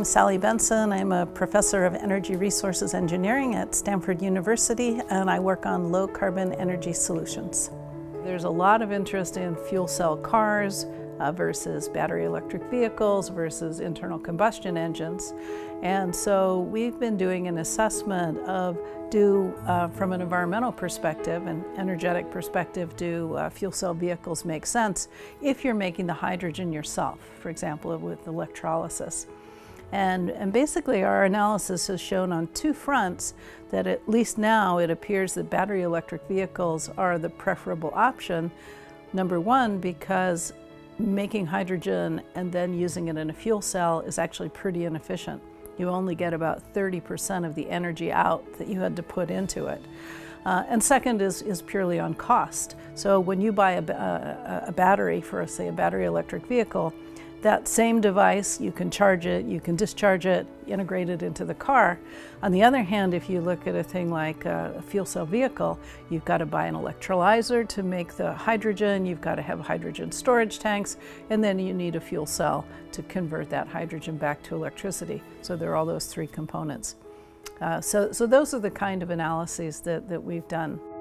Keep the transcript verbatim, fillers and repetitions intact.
name's Sally Benson. I'm a professor of energy resources engineering at Stanford University, and I work on low carbon energy solutions. There's a lot of interest in fuel cell cars uh, versus battery electric vehicles versus internal combustion engines. And so we've been doing an assessment of do, uh, from an environmental perspective and energetic perspective, do uh, fuel cell vehicles make sense if you're making the hydrogen yourself, for example, with electrolysis. And, and basically our analysis has shown on two fronts that at least now it appears that battery electric vehicles are the preferable option. Number one, because making hydrogen and then using it in a fuel cell is actually pretty inefficient. You only get about thirty percent of the energy out that you had to put into it. Uh, and second is, is purely on cost. So when you buy a, a, a battery for, say, a battery electric vehicle, that same device, you can charge it, you can discharge it, integrate it into the car. On the other hand, if you look at a thing like a fuel cell vehicle, you've got to buy an electrolyzer to make the hydrogen, you've got to have hydrogen storage tanks, and then you need a fuel cell to convert that hydrogen back to electricity. So there are all those three components. Uh, so, so those are the kind of analyses that, that we've done.